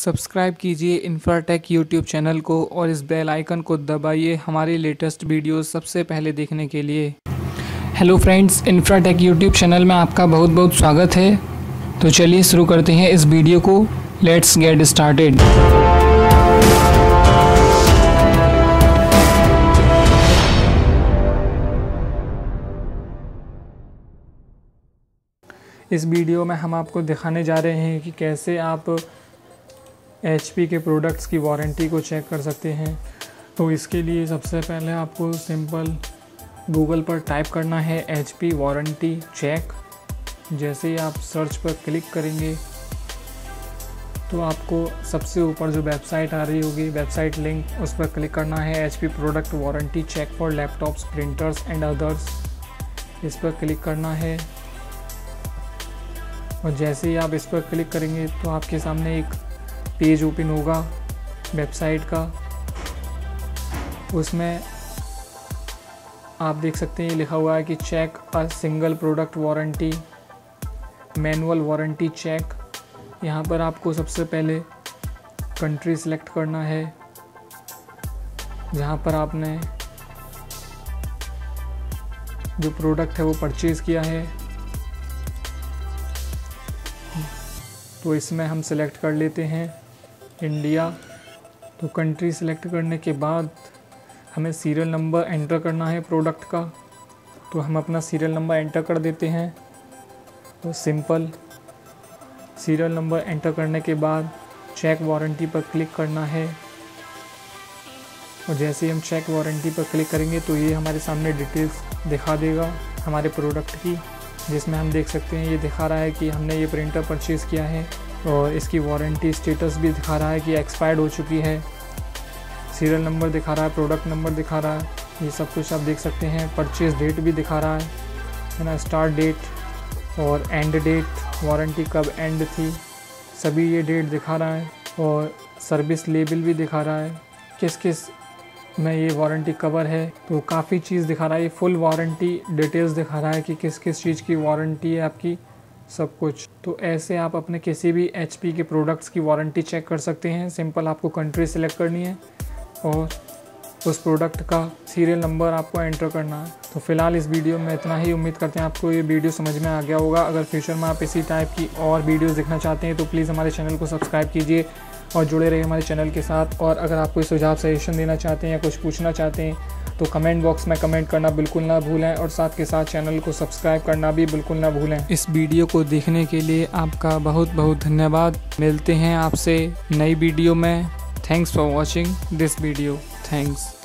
Subscribe कीजिए Infratech YouTube channel को और इस बेल आइकन को दबाइए हमारी लेटेस्ट वीडियोस सबसे पहले देखने के लिए। Hello friends, Infratech YouTube channel में आपका बहुत बहुत स्वागत है। तो चलिए शुरू करते हैं इस वीडियो को। Let's get started. इस वीडियो में हम आपको दिखाने जा रहे हैं कि कैसे आप HP के प्रोडक्ट्स की वारंटी को चेक कर सकते हैं। तो इसके लिए सबसे पहले आपको सिंपल गूगल पर टाइप करना है HP वारंटी चेक। जैसे ही आप सर्च पर क्लिक करेंगे तो आपको सबसे ऊपर जो वेबसाइट आ रही होगी, वेबसाइट लिंक, उस पर क्लिक करना है। HP product warranty check for laptops, printers and others, इस पर क्लिक करना है। और जैसे ही आप इस पर क्लिक करेंगे तो आपके सामने एक पेज ओपन होगा वेबसाइट का। उसमें आप देख सकते हैं ये लिखा हुआ है कि check a single product warranty, manual warranty check. यहाँ पर आपको सबसे पहले कंट्री सिलेक्ट करना है जहाँ पर आपने जो प्रोडक्ट है वो परचेज़ किया है। तो इसमें हम सिलेक्ट कर लेते हैं इंडिया। तो कंट्री सिलेक्ट करने के बाद हमें सीरियल नंबर एंटर करना है प्रोडक्ट का। तो हम अपना सीरियल नंबर एंटर कर देते हैं। तो सिंपल सीरियल नंबर एंटर करने के बाद चेक वारंटी पर क्लिक करना है। और जैसे ही हम चेक वारंटी पर क्लिक करेंगे तो ये हमारे सामने डिटेल्स दिखा देगा हमारे प्रोडक्ट की, जिसमें हम देख सकते हैं ये दिखा रहा है कि हमने ये प्रिंटर परचेज़ किया है और इसकी वारंटी स्टेटस भी दिखा रहा है कि एक्सपायर्ड हो चुकी है। सीरियल नंबर दिखा रहा है, प्रोडक्ट नंबर दिखा रहा है, ये सब कुछ आप देख सकते हैं। परचेज़ डेट भी दिखा रहा है ना, स्टार्ट डेट और एंड डेट, वारंटी कब एंड थी, सभी ये डेट दिखा रहा है। और सर्विस लेबल भी दिखा रहा है किस किस में ये वारंटी कवर है। तो काफ़ी चीज़ दिखा रहा है, ये फुल वारंटी डिटेल्स दिखा रहा है कि किस किस चीज़ की वारंटी है आपकी, सब कुछ। तो ऐसे आप अपने किसी भी HP के प्रोडक्ट्स की वारंटी चेक कर सकते हैं। सिंपल आपको कंट्री सिलेक्ट करनी है और उस प्रोडक्ट का सीरियल नंबर आपको एंटर करना है। तो फिलहाल इस वीडियो में इतना ही। उम्मीद करते हैं आपको ये वीडियो समझ में आ गया होगा। अगर फ्यूचर में आप इसी टाइप की और वीडियोज़ देखना चाहते हैं तो प्लीज़ हमारे चैनल को सब्सक्राइब कीजिए और जुड़े रहिए हमारे चैनल के साथ। और अगर आप कोई सुझाव सजेशन देना चाहते हैं या कुछ पूछना चाहते हैं तो कमेंट बॉक्स में कमेंट करना बिल्कुल ना भूलें और साथ के साथ चैनल को सब्सक्राइब करना भी बिल्कुल ना भूलें। इस वीडियो को देखने के लिए आपका बहुत बहुत धन्यवाद। मिलते हैं आपसे नई वीडियो में। Thanks for watching this video. Thanks.